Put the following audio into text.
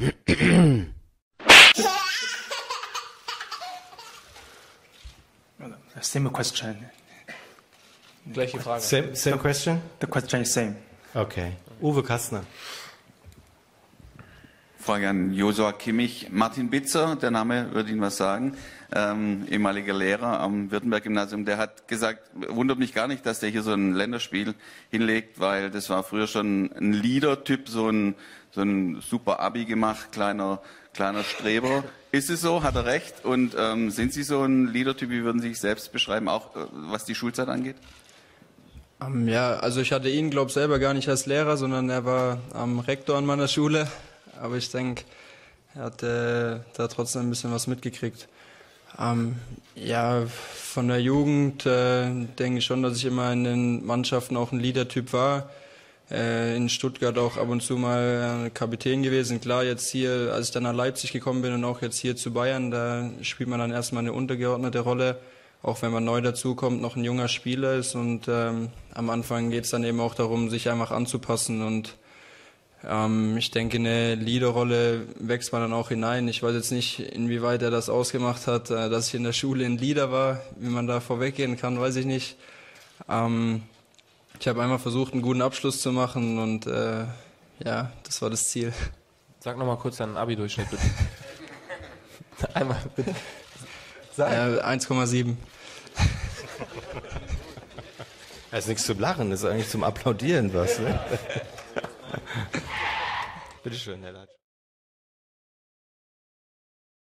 Same question. Gleiche Frage. Same question? The question is same. Okay. Uwe Kastner. Frage an Josua Kimmich. Martin Bitzer, der Name würde Ihnen was sagen, ehemaliger Lehrer am Württemberg-Gymnasium, der hat gesagt, wundert mich gar nicht, dass der hier so ein Länderspiel hinlegt, weil das war früher schon ein Leader-Typ, so ein super Abi gemacht, kleiner Streber. Ist es so? Hat er recht? Und sind Sie so ein Leader-Typ, wie würden Sie sich selbst beschreiben, auch was die Schulzeit angeht? Ja, also ich hatte ihn, glaube ich, selber gar nicht als Lehrer, sondern er war Rektor an meiner Schule. Aber ich denke, er hat da trotzdem ein bisschen was mitgekriegt. Ja, von der Jugend denke ich schon, dass ich immer in den Mannschaften auch ein Leader-Typ war. In Stuttgart auch ab und zu mal Kapitän gewesen. Klar, jetzt hier, als ich dann nach Leipzig gekommen bin und auch jetzt hier zu Bayern, da spielt man dann erstmal eine untergeordnete Rolle. Auch wenn man neu dazukommt, noch ein junger Spieler ist. Und am Anfang geht es dann eben auch darum, sich einfach anzupassen. Und ich denke, in eine Leaderrolle wächst man dann auch hinein. Ich weiß jetzt nicht, inwieweit er das ausgemacht hat, dass ich in der Schule ein Leader war. Wie man da vorweggehen kann, weiß ich nicht. Ich habe einmal versucht, einen guten Abschluss zu machen und ja, das war das Ziel. Sag nochmal kurz deinen Abi-Durchschnitt bitte. Einmal bitte. 1,7. Das ist nichts zum Lachen, das ist eigentlich zum Applaudieren was. Ne? Bitteschön, Herr Latsch.